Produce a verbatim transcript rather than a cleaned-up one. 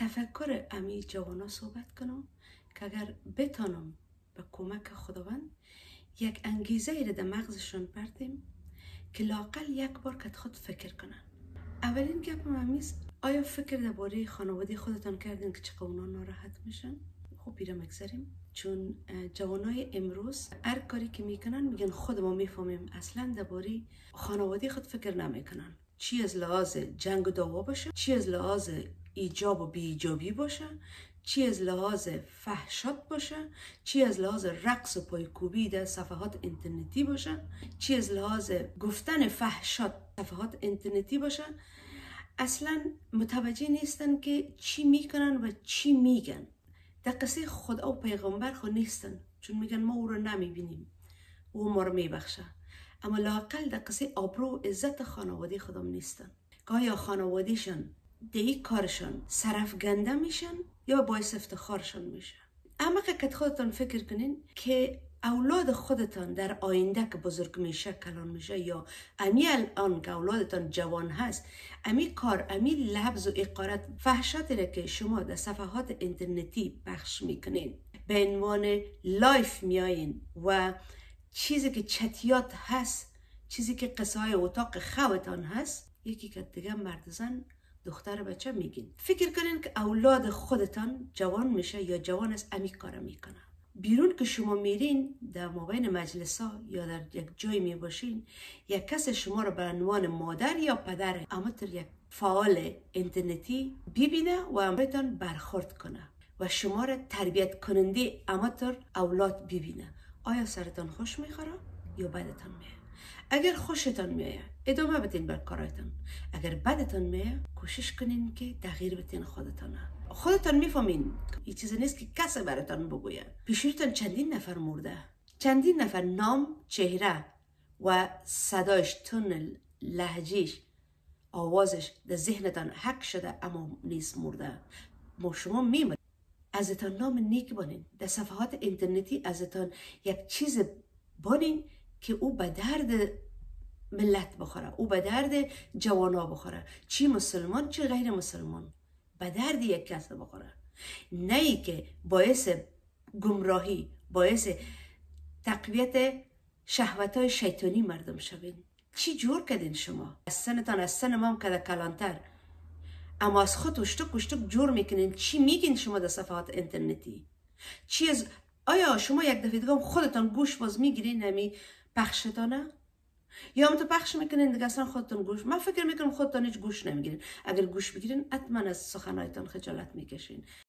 تفکر امی جوانا صحبت کنم که اگر بتانم به کمک خداوند یک انگیزه ای در مغزشون پرتیم که لاقل یک بار که خود فکر کنن. اولین گپم همیست، آیا فکر درباره خانواده خودتان کردین که چقدر اونا ناراحت میشن؟ خب بیره مگذاریم، چون جوانای امروز هر کاری که میکنن میگن خود ما میفهمیم، اصلا درباره خانواده خود فکر نمیکنن. چی از لحاظ جنگ و دعوا باشه، چی از لحاظ ایجاب و بی ایجابی باشه، چی از لحاظ فحشات باشه، چی از لحاظ رقص و پایکوبی در صفحات اینترنتی باشه، چی از لحاظ گفتن فحشات صفحات اینترنتی باشه، اصلا متوجه نیستن که چی میکنن و چی میگن. در قصه خدا و پیغمبر خود نیستن، چون میگن ما او رو نمیبینیم، او ما رو میبخشه. اما لااقل در قصه آبرو و عزت خانواده خودم نیستن. که آیا خانوادهشان دیگه کارشان سرفگنده میشن یا باعث افتخارشان میشه؟ اما که خودتان فکر کنین که اولاد خودتان در آینده که بزرگ میشه، کلان میشه، یا امی الان که اولادتان جوان هست، امی کار، امی لفظ و اقارت فحشاتی را که شما در صفحات اینترنتی پخش میکنین، به عنوان لایف میایین و چیزی که چتیات هست، چیزی که قصه های اتاق خوتان هست، یکی که دیگه مرد زن دختر بچه میگین. فکر کنین که اولاد خودتان جوان میشه یا جوان است، امی کار میکنه. بیرون که شما میرین در مابین مجلس ها یا در یک جای میباشین، یک کس شما رو به عنوان مادر یا پدر امتر یک فعال اینترنتی ببینه و امتان برخورد کنه و شما رو تربیت کننده امتر اولاد ببینه. آیا سرتان خوش میخوره یا بدتان میه؟ اگر خوشتان میه ادامه بدین بر کارایتان، اگر بدتان میه کوشش کنین که تغییر بدین خودتانه. خودتان میفهمین این چیز نیست که کسی براتان بگوید. پیشتان چندین نفر مرده، چندین نفر نام، چهره و صدایش، تون لهجهش، آوازش در ذهنتان حک شده اما نیست مرده. ما شما میمونید. ازتان نام نیک بانین، در صفحات اینترنتی ازتان یک چیز بانین که او به درد ملت بخوره، او به درد جوانا بخوره، چی مسلمان چی غیر مسلمان، به درد یک کس بخوره، نه ای که باعث گمراهی، باعث تقویت شهوتای شیطانی مردم شوین. چی جور کردین شما؟ از سنتان از سن ما هم کده کلانتر، اما از خود اشتک اشتک جور میکنین. چی میگین شما در صفحات اینترنتی؟ چی از آیا شما یک دفعه دیگه خودتان گوش باز میگیرین نمی پخشتانه؟ یا هم تو پخش میکنین دیگه اصلا خودتان گوش؟ من فکر میکنم خودتان هیچ گوش نمیگیرین. اگر گوش بگیرین حتما از سخنایتان خجالت میکشین.